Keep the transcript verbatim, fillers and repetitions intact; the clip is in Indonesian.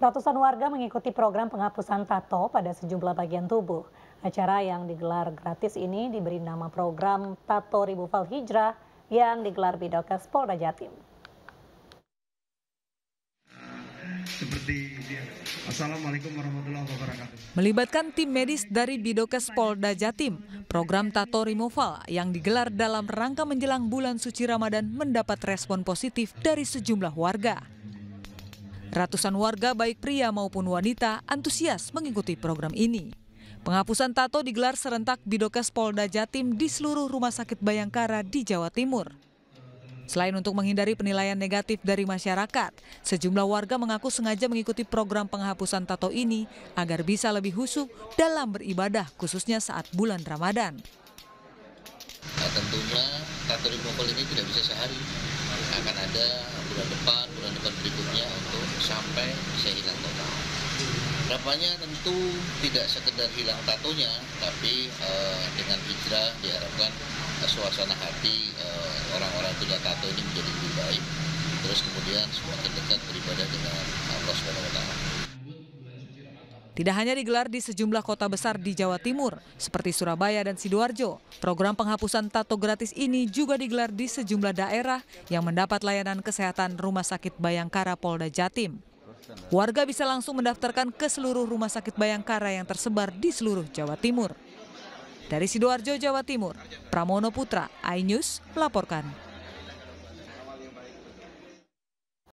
Ratusan warga mengikuti program penghapusan tato pada sejumlah bagian tubuh. Acara yang digelar gratis ini diberi nama program Tato Removal Hijrah yang digelar Bidokes Polda Jatim. Seperti dia. Assalamualaikum warahmatullahi wabarakatuh. Melibatkan tim medis dari Bidokes Polda Jatim, program Tato Removal yang digelar dalam rangka menjelang bulan suci Ramadan mendapat respon positif dari sejumlah warga. Ratusan warga baik pria maupun wanita antusias mengikuti program ini. Penghapusan tato digelar serentak Bidokes Polda Jatim di seluruh rumah sakit Bayangkara di Jawa Timur. Selain untuk menghindari penilaian negatif dari masyarakat, sejumlah warga mengaku sengaja mengikuti program penghapusan tato ini agar bisa lebih khusyuk dalam beribadah khususnya saat bulan Ramadan. Nah, tentunya tato removal ini tidak bisa sehari, akan ada bulan depan, bulan depan berikutnya untuk sampai bisa hilang total. Harapannya tentu tidak sekedar hilang tatonya, tapi eh, dengan hijrah diharapkan eh, suasana hati eh, orang-orang punya tato ini menjadi lebih baik, terus kemudian semakin dekat beribadah dengan Allah subhanahu wa taala. Tidak hanya digelar di sejumlah kota besar di Jawa Timur, seperti Surabaya dan Sidoarjo, program penghapusan tato gratis ini juga digelar di sejumlah daerah yang mendapat layanan kesehatan Rumah Sakit Bayangkara Polda Jatim. Warga bisa langsung mendaftarkan ke seluruh rumah sakit Bayangkara yang tersebar di seluruh Jawa Timur. Dari Sidoarjo, Jawa Timur, Pramono Putra, iNews melaporkan.